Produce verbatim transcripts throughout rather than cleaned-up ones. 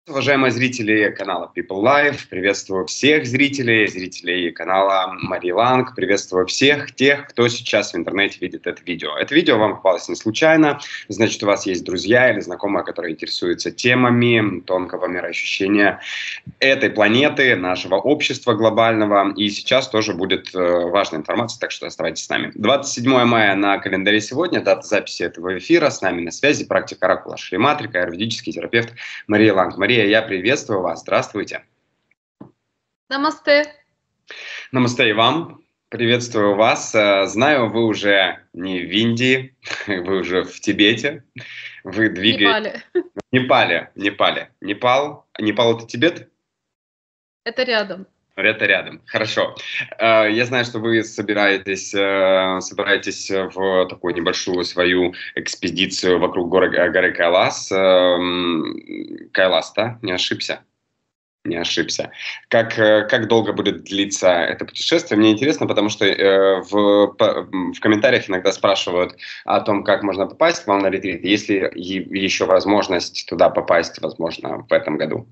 Уважаемые зрители канала People Life, приветствую всех зрителей, зрителей канала Марии Ланг, приветствую всех тех, кто сейчас в интернете видит это видео. Это видео вам попалось не случайно, значит, у вас есть друзья или знакомые, которые интересуются темами тонкого мироощущения этой планеты, нашего общества глобального, и сейчас тоже будет важная информация, так что оставайтесь с нами. двадцать седьмое мая на календаре сегодня, дата записи этого эфира, с нами на связи практик оракула Шриматрика, аюрведический терапевт Мария Ланг. Мария, я приветствую вас. Здравствуйте. Намасте. Намасте и вам. Приветствую вас. Знаю, вы уже не в Индии, вы уже в Тибете. Вы двигаетесь... Непале. Непале. Непале. Непал. Непал — это Тибет? Это рядом. Это рядом. Хорошо. Я знаю, что вы собираетесь, собираетесь в такую небольшую свою экспедицию вокруг горы, горы Кайлас. Кайлас, да? Не ошибся? Не ошибся. Как, как долго будет длиться это путешествие? Мне интересно, потому что э, в, в комментариях иногда спрашивают о том, как можно попасть к вам на ретрит. Есть ли еще возможность туда попасть, возможно, в этом году?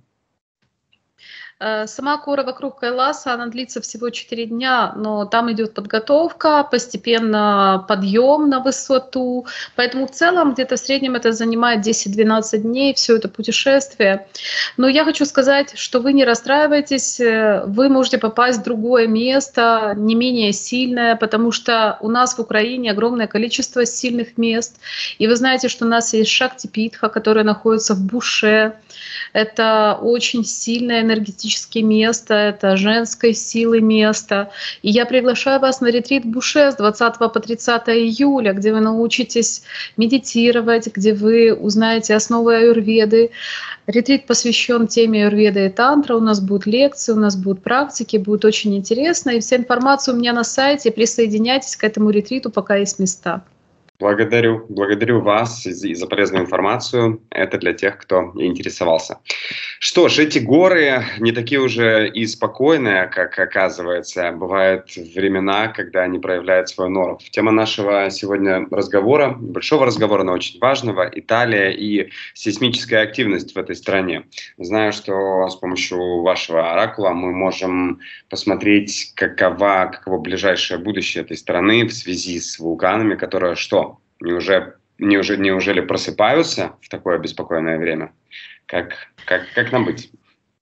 Сама гора вокруг Кайласа, она длится всего четыре дня, но там идет подготовка, постепенно подъем на высоту. Поэтому в целом где-то в среднем это занимает десять-двенадцать дней, все это путешествие. Но я хочу сказать, что вы не расстраивайтесь, вы можете попасть в другое место, не менее сильное, потому что у нас в Украине огромное количество сильных мест. И вы знаете, что у нас есть Шактипитха, которая находится в Буше. Это очень сильное энергетическое место, это женской силы место. И я приглашаю вас на ретрит в Буше с двадцатого по тридцатое июля, где вы научитесь медитировать, где вы узнаете основы аюрведы. Ретрит посвящен теме аюрведы и тантра. У нас будут лекции, у нас будут практики, будет очень интересно. И вся информация у меня на сайте. Присоединяйтесь к этому ретриту, пока есть места. Благодарю, благодарю вас за полезную информацию. Это для тех, кто интересовался. Что ж, эти горы не такие уже и спокойные, как оказывается. Бывают времена, когда они проявляют свой норов. Тема нашего сегодня разговора, большого разговора, но очень важного — Италия и сейсмическая активность в этой стране. Знаю, что с помощью вашего оракула мы можем посмотреть, какова, каково ближайшее будущее этой страны в связи с вулканами, которые что? Неужели, неужели, неужели просыпаются в такое беспокойное время? Как, как, как нам быть?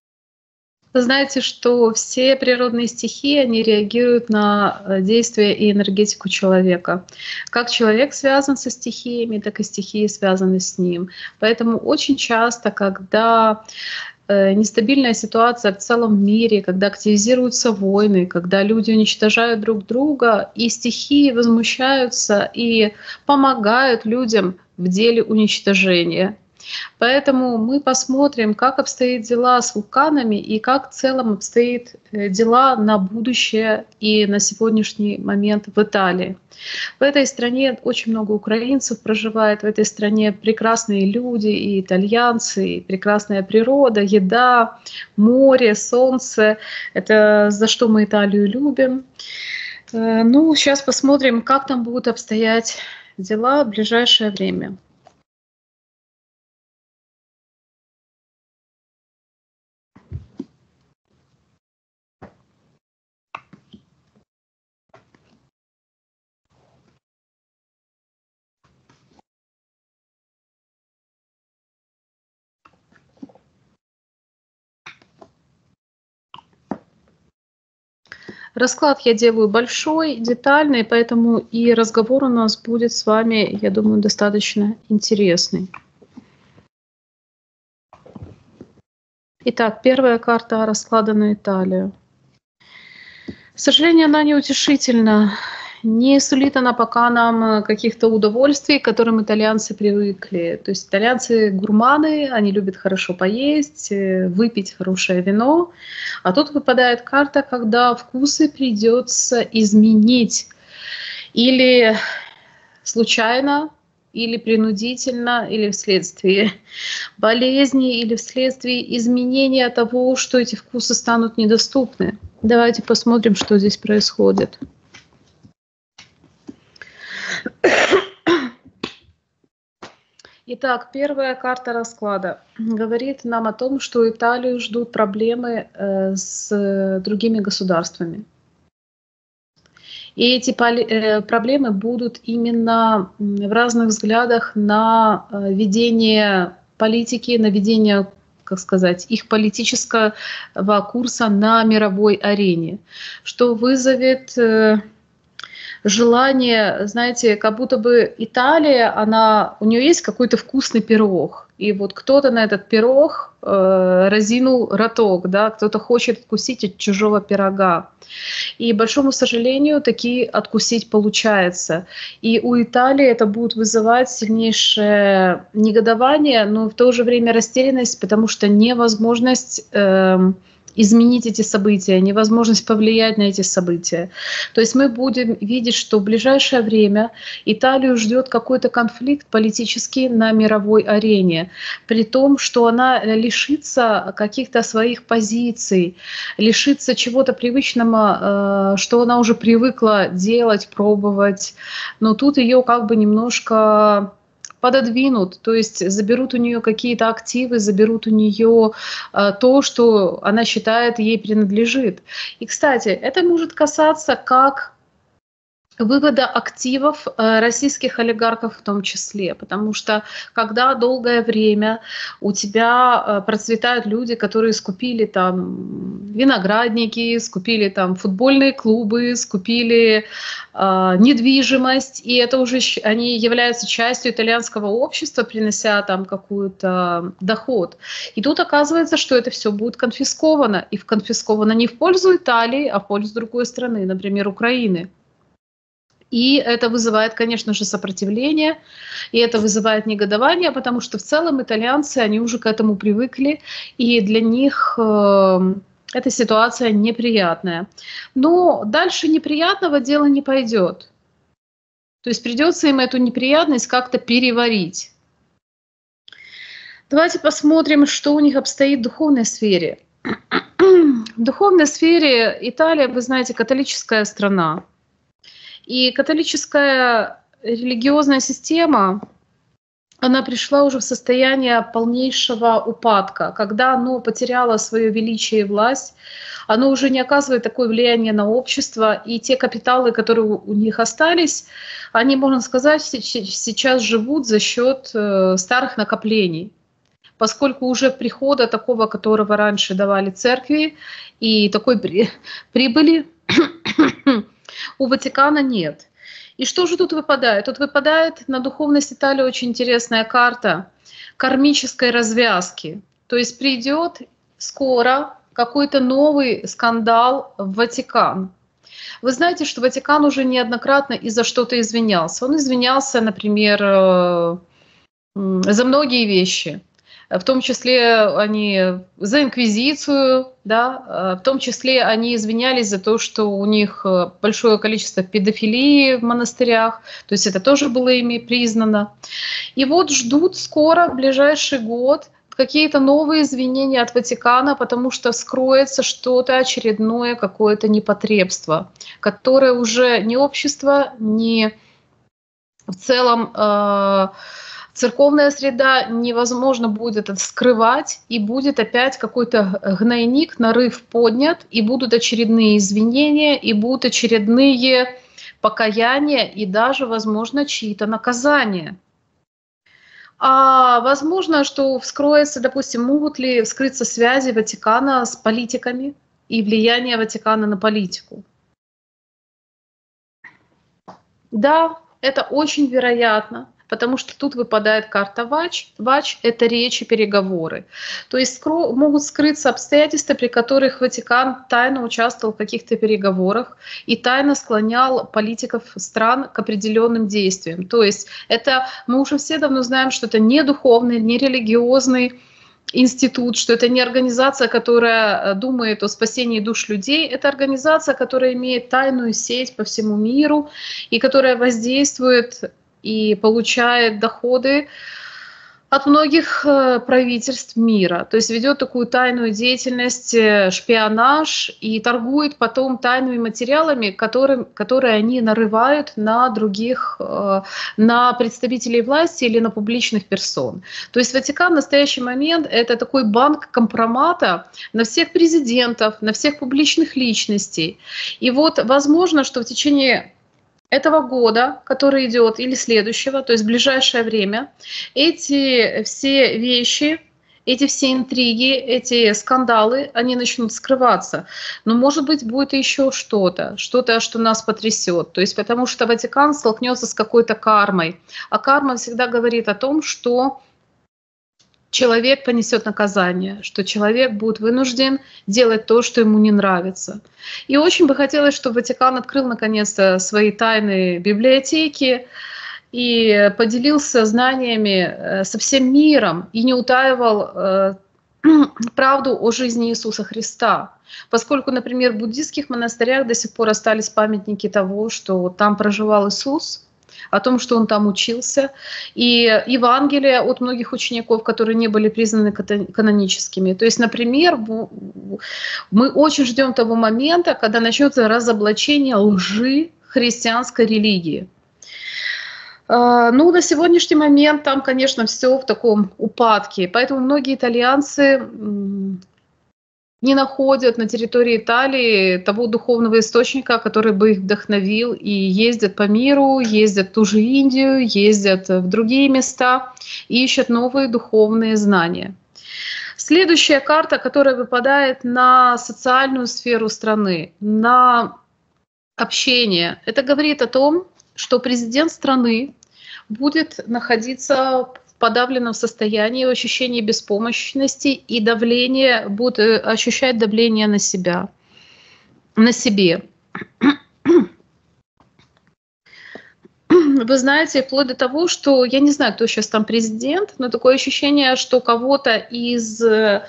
Вы знаете, что все природные стихии, они реагируют на действия и энергетику человека. Как человек связан со стихиями, так и стихии связаны с ним. Поэтому очень часто, когда нестабильная ситуация в целом мире, когда активизируются войны, когда люди уничтожают друг друга, и стихии возмущаются и помогают людям в деле уничтожения. Поэтому мы посмотрим, как обстоят дела с вулканами и как в целом обстоят дела на будущее и на сегодняшний момент в Италии. В этой стране очень много украинцев проживает, в этой стране прекрасные люди, и итальянцы, и прекрасная природа, еда, море, солнце. Это за что мы Италию любим. Ну, сейчас посмотрим, как там будут обстоять дела в ближайшее время. Расклад я делаю большой, детальный, поэтому и разговор у нас будет с вами, я думаю, достаточно интересный. Итак, первая карта расклада на Италию. К сожалению, она неутешительна. Не сулит она пока нам каких-то удовольствий, к которым итальянцы привыкли. То есть итальянцы гурманы, они любят хорошо поесть, выпить хорошее вино. А тут выпадает карта, когда вкусы придется изменить. Или случайно, или принудительно, или вследствие болезни, или вследствие изменения того, что эти вкусы станут недоступны. Давайте посмотрим, что здесь происходит. Итак, первая карта расклада говорит нам о том, что Италию ждут проблемы э, с другими государствами. И эти э, проблемы будут именно в разных взглядах на э, ведение политики, на ведение, как сказать, их политического курса на мировой арене, что вызовет э, желание, знаете, как будто бы Италия, она, у нее есть какой-то вкусный пирог, и вот кто-то на этот пирог э, разинул роток, да, кто-то хочет откусить от чужого пирога. И, к большому сожалению, таки откусить получается. И у Италии это будет вызывать сильнейшее негодование, но в то же время растерянность, потому что невозможность э, изменить эти события, невозможность повлиять на эти события. То есть мы будем видеть, что в ближайшее время Италию ждет какой-то конфликт политический на мировой арене, при том, что она лишится каких-то своих позиций, лишится чего-то привычного, что она уже привыкла делать, пробовать. Но тут ее как бы немножко пододвинут, то есть заберут у нее какие-то активы, заберут у нее э, то, что она считает ей принадлежит. И, кстати, это может касаться как вывода активов э, российских олигархов в том числе, потому что когда долгое время у тебя э, процветают люди, которые скупили там виноградники, скупили там футбольные клубы, скупили э, недвижимость, и это уже они являются частью итальянского общества, принося там какой-то доход. И тут оказывается, что это все будет конфисковано, и конфисковано не в пользу Италии, а в пользу другой страны, например, Украины. И это вызывает, конечно же, сопротивление, и это вызывает негодование, потому что в целом итальянцы, они уже к этому привыкли, и для них э, эта ситуация неприятная. Но дальше неприятного дела не пойдет. То есть придется им эту неприятность как-то переварить. Давайте посмотрим, что у них обстоит в духовной сфере. В духовной сфере Италия, вы знаете, католическая страна. И католическая религиозная система, она пришла уже в состояние полнейшего упадка, когда оно потеряло свое величие и власть, оно уже не оказывает такое влияние на общество, и те капиталы, которые у них остались, они, можно сказать, сейчас живут за счет старых накоплений, поскольку уже прихода такого, которого раньше давали церкви, и такой прибыли у Ватикана нет. И что же тут выпадает? Тут выпадает на духовность Италии очень интересная карта кармической развязки. То есть придет скоро какой-то новый скандал в Ватикан. Вы знаете, что Ватикан уже неоднократно из-за что-то извинялся. Он извинялся, например, за многие вещи. В том числе они за инквизицию, да, в том числе они извинялись за то, что у них большое количество педофилии в монастырях, то есть это тоже было ими признано. И вот ждут скоро, в ближайший год, какие-то новые извинения от Ватикана, потому что вскроется что-то очередное, какое-то непотребство, которое уже ни общество, ни в целом э, церковная среда невозможно будет это скрывать, и будет опять какой-то гнойник, нарыв поднят, и будут очередные извинения, и будут очередные покаяния, и даже, возможно, чьи-то наказания. А возможно, что вскроется, допустим, могут ли вскрыться связи Ватикана с политиками и влияние Ватикана на политику. Да, это очень вероятно. Потому что тут выпадает карта Вач. Вач — это речи, переговоры. То есть скро- могут скрыться обстоятельства, при которых Ватикан тайно участвовал в каких-то переговорах и тайно склонял политиков стран к определенным действиям. То есть это мы уже все давно знаем, что это не духовный, не религиозный институт, что это не организация, которая думает о спасении душ людей, это организация, которая имеет тайную сеть по всему миру и которая воздействует и получает доходы от многих э, правительств мира. То есть ведет такую тайную деятельность, э, шпионаж и торгует потом тайными материалами, которые, которые они нарывают на других, э, на представителей власти или на публичных персон. То есть Ватикан в настоящий момент — это такой банк компромата на всех президентов, на всех публичных личностей. И вот возможно, что в течение этого года, который идет, или следующего, то есть в ближайшее время, эти все вещи, эти все интриги, эти скандалы, они начнут скрываться. Но, может быть, будет еще что-то, что-то, что нас потрясет. То есть потому что Ватикан столкнется с какой-то кармой. А карма всегда говорит о том, что человек понесет наказание, что человек будет вынужден делать то, что ему не нравится. И очень бы хотелось, чтобы Ватикан открыл наконец-то свои тайные библиотеки и поделился знаниями со всем миром и не утаивал правду о жизни Иисуса Христа. Поскольку, например, в буддийских монастырях до сих пор остались памятники того, что там проживал Иисус, о том, что он там учился, и Евангелия от многих учеников, которые не были признаны каноническими. То есть, например, мы очень ждем того момента, когда начнется разоблачение лжи христианской религии. Ну, на сегодняшний момент там, конечно, все в таком упадке, поэтому многие итальянцы не находят на территории Италии того духовного источника, который бы их вдохновил, и ездят по миру, ездят в ту же Индию, ездят в другие места и ищут новые духовные знания. Следующая карта, которая выпадает на социальную сферу страны, на общение, это говорит о том, что президент страны будет находиться в подавленном состоянии, в ощущении беспомощности и давление, будет ощущать давление на себя, на себе. Вы знаете, вплоть до того, что, я не знаю, кто сейчас там президент, но такое ощущение, что кого-то из, э,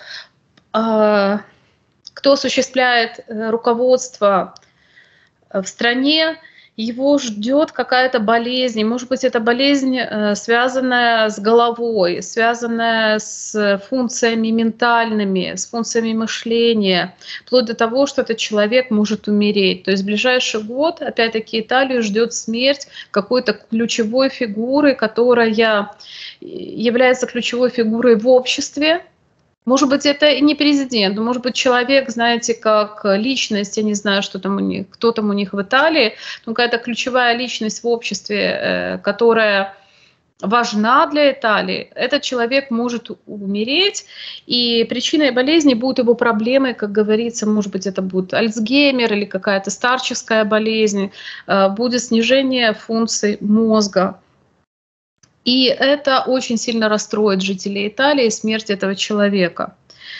кто осуществляет руководство в стране, его ждет какая-то болезнь. Может быть, это болезнь, связанная с головой, связанная с функциями ментальными, с функциями мышления, вплоть до того, что этот человек может умереть. То есть в ближайший год, опять-таки, Италию ждет смерть какой-то ключевой фигуры, которая является ключевой фигурой в обществе. Может быть, это и не президент, но, может быть, человек, знаете, как личность, я не знаю, что там у них, кто там у них в Италии, но какая-то ключевая личность в обществе, которая важна для Италии, этот человек может умереть, и причиной болезни будут его проблемы, как говорится, может быть, это будет Альцгеймер или какая-то старческая болезнь, будет снижение функций мозга. И это очень сильно расстроит жителей Италии, смерть этого человека.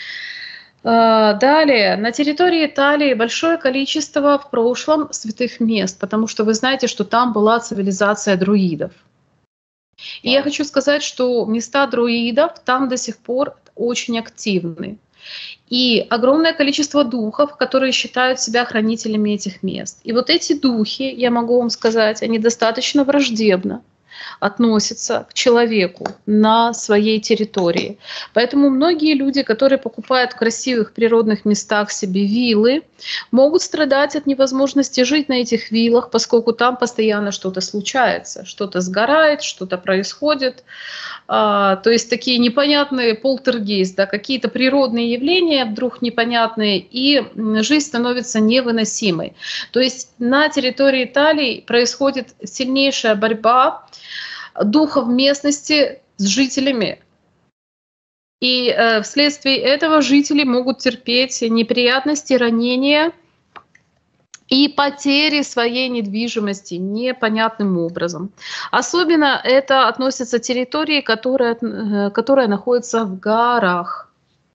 Далее, на территории Италии большое количество в прошлом святых мест, потому что вы знаете, что там была цивилизация друидов. И я хочу сказать, что места друидов там до сих пор очень активны. И огромное количество духов, которые считают себя хранителями этих мест. И вот эти духи, я могу вам сказать, они достаточно враждебно относятся к человеку на своей территории. Поэтому многие люди, которые покупают в красивых природных местах себе виллы, могут страдать от невозможности жить на этих виллах, поскольку там постоянно что-то случается, что-то сгорает, что-то происходит. А, то есть такие непонятные полтергейст, да, какие-то природные явления вдруг непонятные, и жизнь становится невыносимой. То есть на территории Италии происходит сильнейшая борьба духов местности с жителями. И э, вследствие этого жители могут терпеть неприятности, ранения и потери своей недвижимости непонятным образом. Особенно это относится к территории, которая, э, которая находится в горах.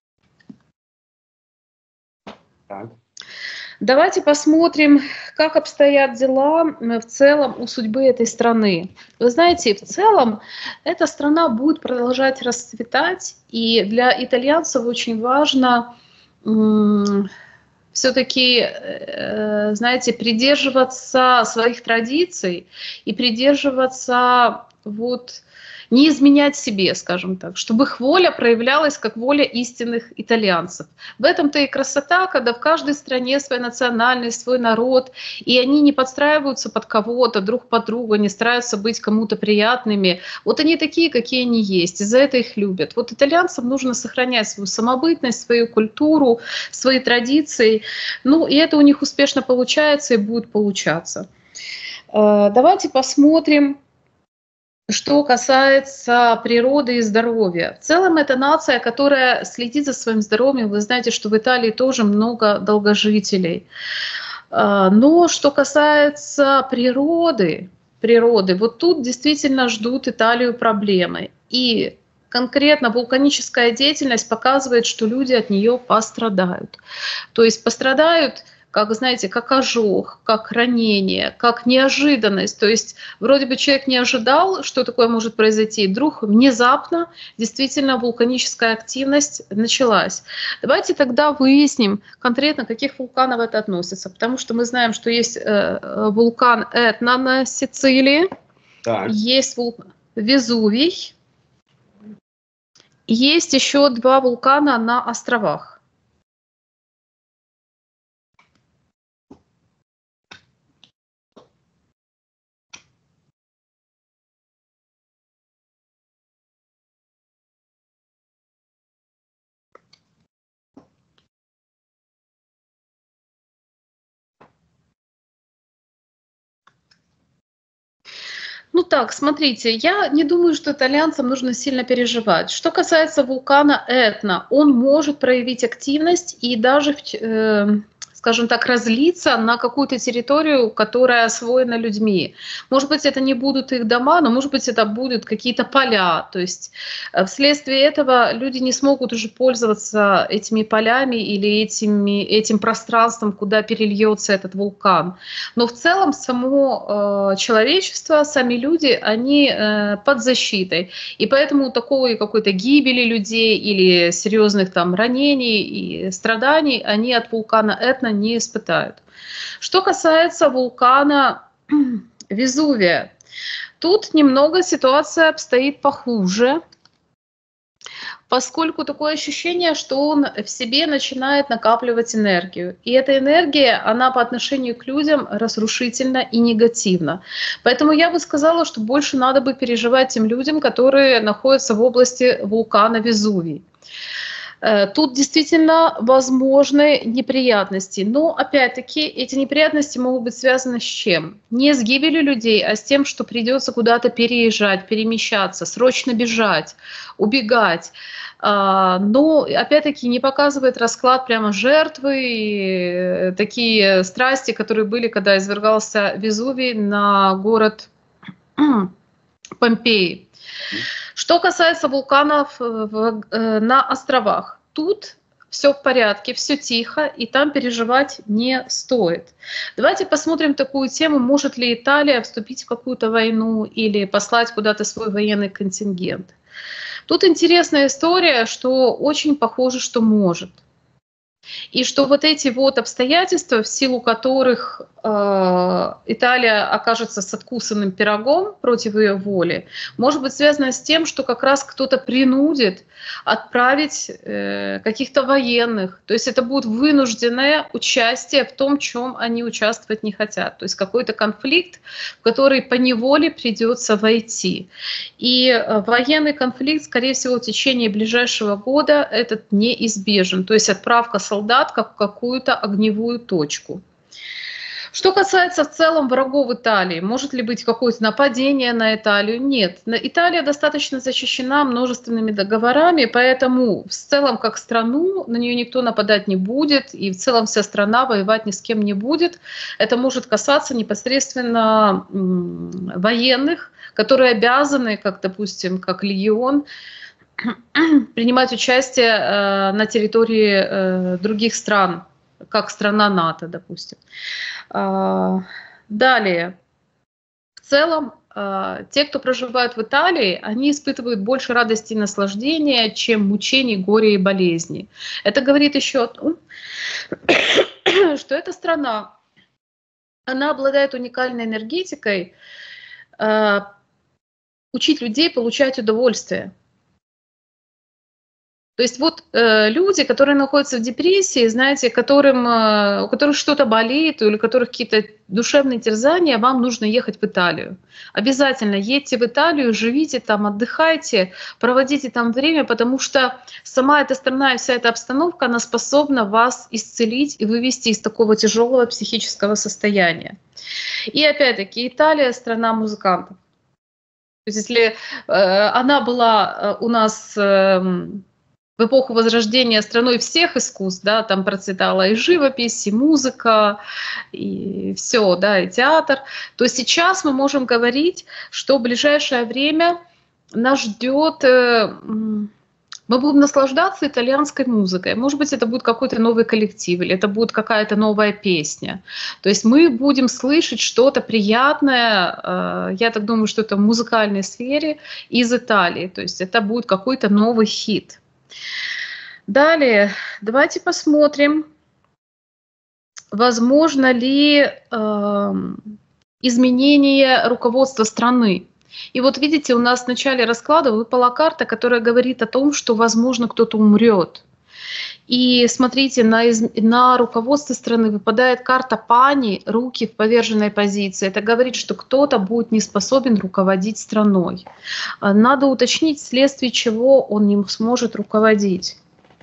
Так. Давайте посмотрим, как обстоят дела в целом у судьбы этой страны. Вы знаете, в целом эта страна будет продолжать расцветать, и для итальянцев очень важно м- все-таки, э, знаете, придерживаться своих традиций и придерживаться вот не изменять себе, скажем так, чтобы их воля проявлялась как воля истинных итальянцев. В этом-то и красота, когда в каждой стране своя национальность, свой народ, и они не подстраиваются под кого-то, друг под друга, не стараются быть кому-то приятными. Вот они такие, какие они есть, и за это их любят. Вот итальянцам нужно сохранять свою самобытность, свою культуру, свои традиции. Ну, и это у них успешно получается и будет получаться. Давайте посмотрим, что касается природы и здоровья. В целом это нация, которая следит за своим здоровьем. Вы знаете, что в Италии тоже много долгожителей. Но что касается природы, природы, вот тут действительно ждут Италию проблемы. И конкретно вулканическая деятельность показывает, что люди от нее пострадают. То есть пострадают, как, знаете, как ожог, как ранение, как неожиданность. То есть вроде бы человек не ожидал, что такое может произойти. Вдруг внезапно действительно вулканическая активность началась. Давайте тогда выясним конкретно, каких вулканов это относится. Потому что мы знаем, что есть э, вулкан Этна на Сицилии, так. Есть вулкан Везувий, есть еще два вулкана на островах. Ну так, смотрите, я не думаю, что итальянцам нужно сильно переживать. Что касается вулкана Этна, он может проявить активность и даже, э, скажем так, разлиться на какую-то территорию, которая освоена людьми. Может быть, это не будут их дома, но, может быть, это будут какие-то поля. То есть вследствие этого люди не смогут уже пользоваться этими полями или этими, этим пространством, куда перельется этот вулкан. Но в целом само э, человечество, сами люди, они э, под защитой. И поэтому такой какой-то гибели людей или серьезных там ранений и страданий они от вулкана Этна не испытают. Что касается вулкана Везувия, тут немного ситуация обстоит похуже, поскольку такое ощущение, что он в себе начинает накапливать энергию. И эта энергия, она по отношению к людям разрушительна и негативна. Поэтому я бы сказала, что больше надо бы переживать тем людям, которые находятся в области вулкана Везувий. Тут действительно возможны неприятности, но опять-таки эти неприятности могут быть связаны с чем? Не с гибелью людей, а с тем, что придется куда-то переезжать, перемещаться, срочно бежать, убегать. Но опять-таки не показывает расклад прямо жертвы, такие страсти, которые были, когда извергался Везувий на город Помпеи. Что касается вулканов на островах, тут все в порядке, все тихо, и там переживать не стоит. Давайте посмотрим такую тему, может ли Италия вступить в какую-то войну или послать куда-то свой военный контингент. Тут интересная история, что очень похоже, что может. И что вот эти вот обстоятельства, в силу которых э, Италия окажется с откусанным пирогом против ее воли, может быть связано с тем, что как раз кто-то принудит отправить э, каких-то военных. То есть это будет вынужденное участие в том, чем они участвовать не хотят. То есть какой-то конфликт, в который поневоле придется войти. И э, военный конфликт, скорее всего, в течение ближайшего года этот неизбежен. То есть отправка солдат как в какую-то огневую точку. Что касается в целом врагов Италии, может ли быть какое-то нападение на Италию? Нет. Италия достаточно защищена множественными договорами, поэтому в целом как страну на нее никто нападать не будет, и в целом вся страна воевать ни с кем не будет. Это может касаться непосредственно военных, которые обязаны, как, допустим, как легион, принимать участие э, на территории э, других стран, как страна НАТО, допустим. Э, далее. В целом, э, те, кто проживает в Италии, они испытывают больше радости и наслаждения, чем мучений, горя и болезней. Это говорит еще о том, что эта страна, она обладает уникальной энергетикой, э, учить людей получать удовольствие. То есть вот э, люди, которые находятся в депрессии, знаете, которым, э, у которых что-то болит или у которых какие-то душевные терзания, вам нужно ехать в Италию. Обязательно едьте в Италию, живите там, отдыхайте, проводите там время, потому что сама эта страна и вся эта обстановка, она способна вас исцелить и вывести из такого тяжелого психического состояния. И опять-таки Италия — страна музыкантов. То есть если э, она была у нас... Э, в эпоху Возрождения страной всех искусств, да, там процветала и живопись, и музыка, и все, да, и театр, то сейчас мы можем говорить, что в ближайшее время нас ждет, э, мы будем наслаждаться итальянской музыкой. Может быть, это будет какой-то новый коллектив, или это будет какая-то новая песня. То есть мы будем слышать что-то приятное, э, я так думаю, что это в музыкальной сфере, из Италии. То есть это будет какой-то новый хит. Далее, давайте посмотрим, возможно ли э, изменение руководства страны. И вот видите, у нас в начале расклада выпала карта, которая говорит о том, что, возможно, кто-то умрет. И смотрите, на, из... на руководство страны выпадает карта пани, руки в поверженной позиции. Это говорит, что кто-то будет не способен руководить страной. Надо уточнить, вследствие чего он не сможет руководить.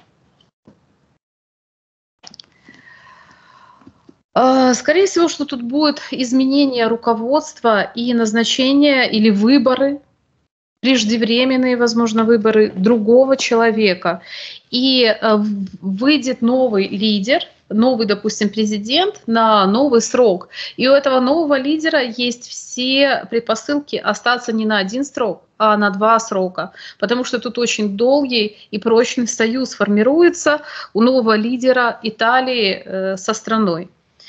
Скорее всего, что тут будет изменение руководства и назначение или выборы, преждевременные, возможно, выборы другого человека. И выйдет новый лидер, новый, допустим, президент на новый срок. И у этого нового лидера есть все предпосылки остаться не на один срок, а на два срока. Потому что тут очень долгий и прочный союз формируется у нового лидера Италии э, со страной.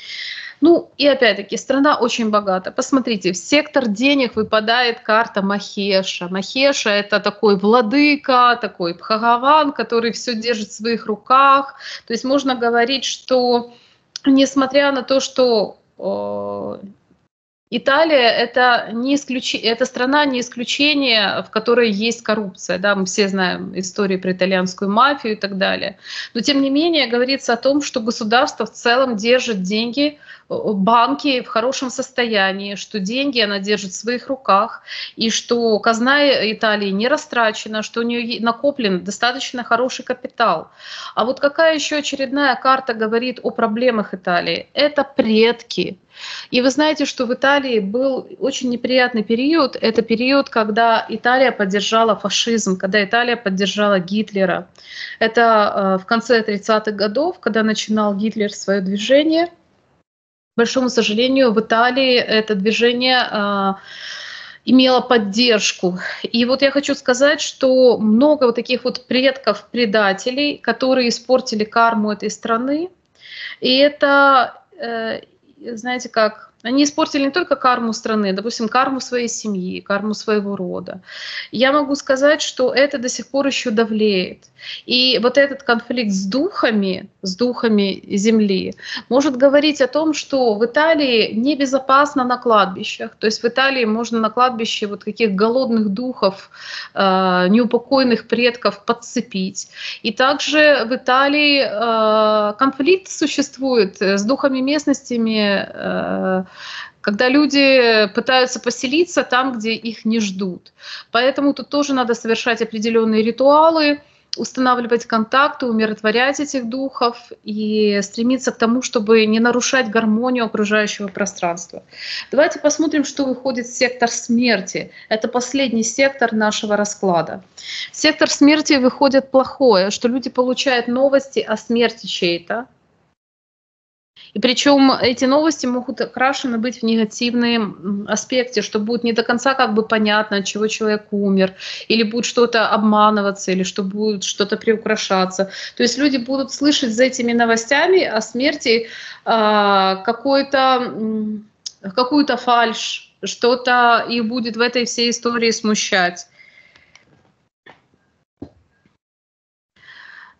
Ну и опять-таки, страна очень богата. Посмотрите, в сектор денег выпадает карта Махеша. Махеша — это такой владыка, такой Бхагаван, который все держит в своих руках. То есть можно говорить, что несмотря на то, что э, Италия — это, не исключ... это страна не исключение, в которой есть коррупция. Да? Мы все знаем истории про итальянскую мафию и так далее. Но тем не менее говорится о том, что государство в целом держит деньги, банки в хорошем состоянии, что деньги она держит в своих руках, и что казна Италии не растрачена, что у нее накоплен достаточно хороший капитал. А вот какая еще очередная карта говорит о проблемах Италии? Это предки. И вы знаете, что в Италии был очень неприятный период. Это период, когда Италия поддержала фашизм, когда Италия поддержала Гитлера. Это в конце тридцатых годов, когда начинал Гитлер свое движение. К большому сожалению, в Италии это движение э, имело поддержку. И вот я хочу сказать, что много вот таких вот предков-предателей, которые испортили карму этой страны. И это, э, знаете как, они испортили не только карму страны, допустим, карму своей семьи, карму своего рода. Я могу сказать, что это до сих пор еще давлеет. И вот этот конфликт с духами, с духами земли, может говорить о том, что в Италии небезопасно на кладбищах. То есть в Италии можно на кладбище вот таких голодных духов, э, неупокойных предков подцепить. И также в Италии э, конфликт существует с духами местностями, э, когда люди пытаются поселиться там, где их не ждут. Поэтому тут тоже надо совершать определенные ритуалы, устанавливать контакты, умиротворять этих духов и стремиться к тому, чтобы не нарушать гармонию окружающего пространства. Давайте посмотрим, что выходит в сектор смерти. Это последний сектор нашего расклада. В сектор смерти выходит плохое, что люди получают новости о смерти чьей-то. И причем эти новости могут окрашены быть в негативном аспекте, что будет не до конца как бы понятно, от чего человек умер, или будет что-то обманываться, или что будет что-то приукрашаться. То есть люди будут слышать за этими новостями о смерти э, какой-то, какую-то фальшь, что-то их будет в этой всей истории смущать.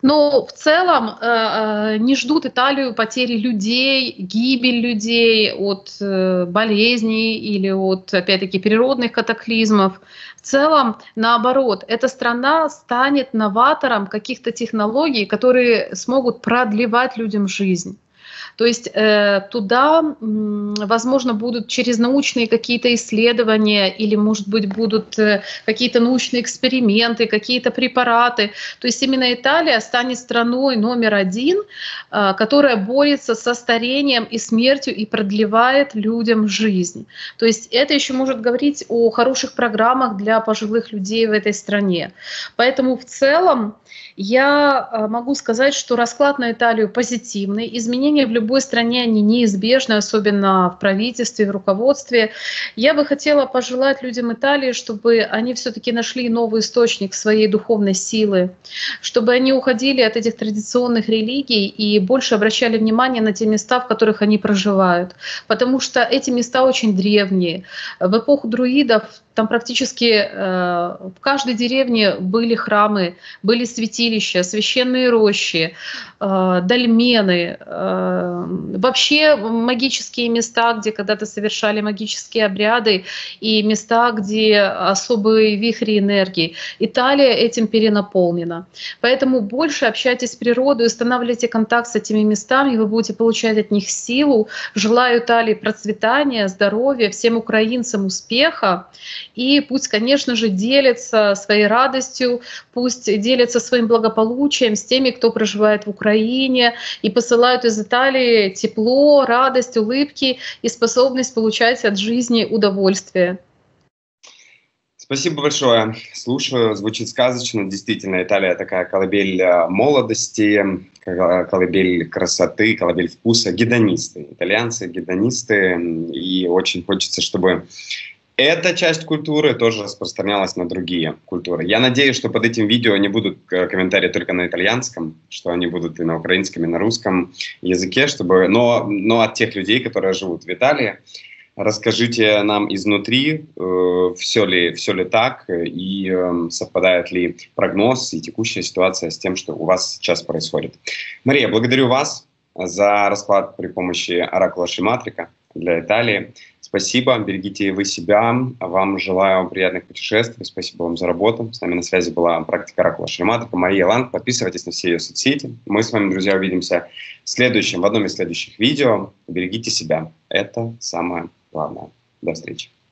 Но в целом э, э, не ждут Италию потери людей, гибель людей от э, болезней или от, опять-таки, природных катаклизмов. В целом, наоборот, эта страна станет новатором каких-то технологий, которые смогут продлевать людям жизнь. То есть э, туда, м, возможно, будут через научные какие-то исследования или, может быть, будут э, какие-то научные эксперименты, какие-то препараты. То есть именно Италия станет страной номер один, э, которая борется со старением и смертью и продлевает людям жизнь. То есть это еще может говорить о хороших программах для пожилых людей в этой стране. Поэтому в целом я могу сказать, что расклад на Италию позитивный. Изменения в любой стране, они неизбежны, особенно в правительстве, в руководстве. Я бы хотела пожелать людям Италии, чтобы они все-таки нашли новый источник своей духовной силы, чтобы они уходили от этих традиционных религий и больше обращали внимание на те места, в которых они проживают. Потому что эти места очень древние. В эпоху друидов там практически э, в каждой деревне были храмы, были святилища, священные рощи, э, дольмены, э, вообще магические места, где когда-то совершали магические обряды, и места, где особые вихри энергии. Италия этим перенаполнена. Поэтому больше общайтесь с природой, устанавливайте контакт с этими местами, вы будете получать от них силу. Желаю Италии процветания, здоровья, всем украинцам успеха. И пусть, конечно же, делятся своей радостью, пусть делятся своим благополучием с теми, кто проживает в Украине, и посылают из Италии тепло, радость, улыбки и способность получать от жизни удовольствие. Спасибо большое. Слушаю, звучит сказочно. Действительно, Италия такая колыбель молодости, колыбель красоты, колыбель вкуса. Гедонисты. Итальянцы гедонисты. И очень хочется, чтобы эта часть культуры тоже распространялась на другие культуры. Я надеюсь, что под этим видео не будут комментарии только на итальянском, что они будут и на украинском, и на русском языке, чтобы, но, но от тех людей, которые живут в Италии. Расскажите нам изнутри, э, все ли, все ли так, и э, совпадает ли прогноз и текущая ситуация с тем, что у вас сейчас происходит. Мария, благодарю вас за расклад при помощи оракула Шиматрика для Италии. Спасибо, берегите вы себя, вам желаю приятных путешествий, спасибо вам за работу. С нами на связи была практика оракула Шиматрика Мария Ланг. Подписывайтесь на все ее соцсети. Мы с вами, друзья, увидимся в следующем, в одном из следующих видео. Берегите себя, это самое главное. До встречи.